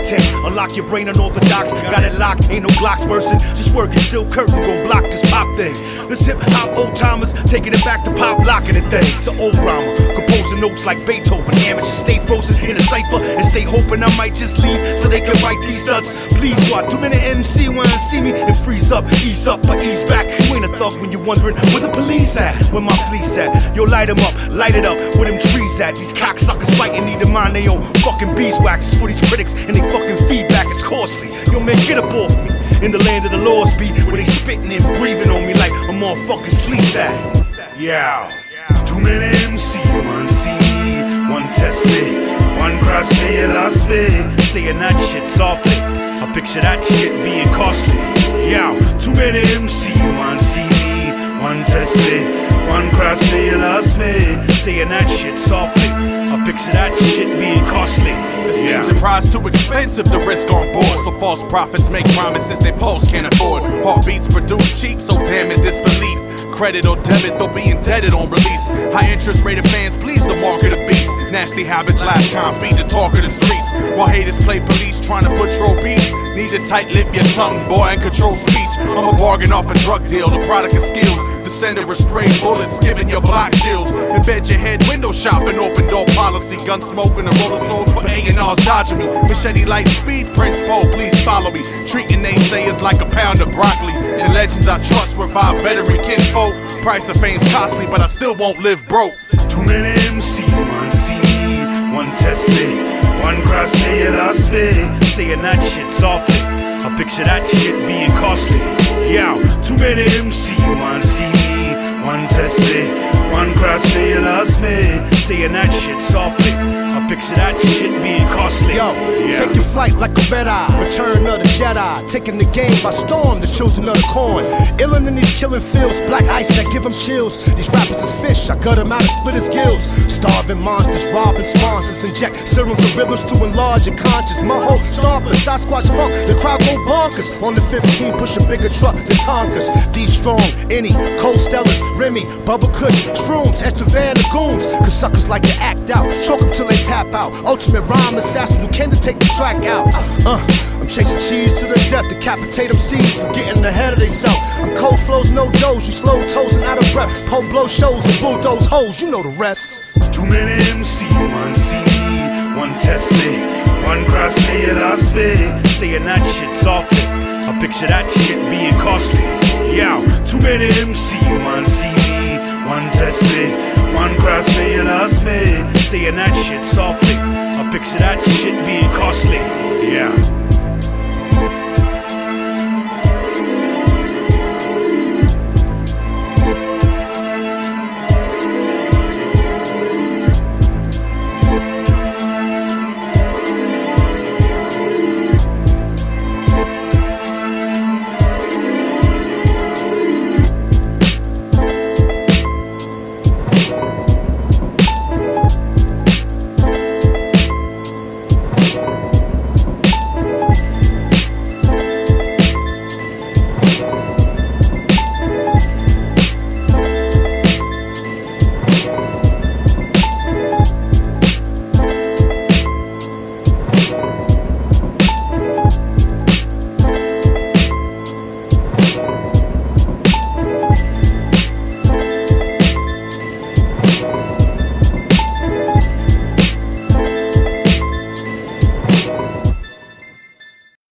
content. Unlock your brain unorthodox, got it locked, ain't no Glocks bursting. Just working, still curtain, gon' block this pop thing. This hip-hop old-timers, taking it back to pop, locking the things. The old rhymer, composing notes like Beethoven. Amateurs stay frozen in a cipher and stay hoping I might just leave so they can write these studs. Please, what? 2 minute MC wanna see me and freeze up, ease up, or ease back. You ain't a thug when you're wondering where the police at, where my fleece at. Yo, light 'em up, light it up, where them trees at. These cocksuckers fighting need to mind they own fucking beeswax. For these critics and they fucking feedback, it's costly. Yo, man, get up off me. In the land of the lost beat, where they spitting and breathing on me like a motherfucking sleep stack. Yeah. 2 many MC, one see me, one test me, one cross me, lost me. Saying that shit softly, I picture that shit being costly. Yeah, 2 many MC, one see me, one test me, one cross me, lost me. Saying that shit softly, I picture that shit being costly. It seems the price too expensive to risk on board, so false prophets make promises they posts can't afford. Heartbeats produce cheap, so damn it disbelief. Credit or debit, they'll be indebted on release. High interest rated fans please the mark of the beast. Nasty habits last time, feed the talk of the streets. While haters play police trying to patrol beats. Need to tight lip your tongue, boy, and control speech. I'm a bargain off a drug deal, the product of skills. The sender of stray bullets, giving your block chills. Embed your head, window shopping, open door policy. Gun smoking, a roller sold for A&R's dodging me. Machete light speed, Prince Poe, please follow me. Treating naysayers like a pound of broccoli. And legends I trust, revive veteran kinfolk. Price of fame's costly, but I still won't live broke. 2 many MC, one see me, one test me, one cross me, lost me. Saying that shit softly, I picture that shit being costly. Yeah, 2 many MC, one see me, one test me, one cross me, lost me. Saying that shit softly, I picture that shit being costly. Yo, take your flight like a red eye, return of the Jedi. Taking the game by storm, the children of the corn. Illin' in these killing fields, black ice that give them chills. These rappers is fish, I gut them out and split his gills. Starving monsters, robbing sponsors, inject serums and rhythms to enlarge your conscience. Moho, Starper, Sasquatch funk, the crowd go bonkers. On the 15, push a bigger truck than Tonkas. D-Strong, Any, Cold Stellas, Remy, Bubba Kush, Shrooms, Estevan, Lagoons. Cause suckers like to act out, choke them till they tap out. Ultimate rhyme assassins who came to take the track out. I'm chasing cheese to the death, decapitate them seeds for getting ahead of theyself. I'm cold flows, no doze, you slow toes and out of breath. Pole blow shows and bulldoze hoes, you know the rest. 2 many MC, one see me, one test me, one cross me, lost me. Saying that shit softly, I picture that shit being costly. Yeah, 2 many MC, one see me, one test me, one cross me, lost me. Saying that shit softly, I picture that shit being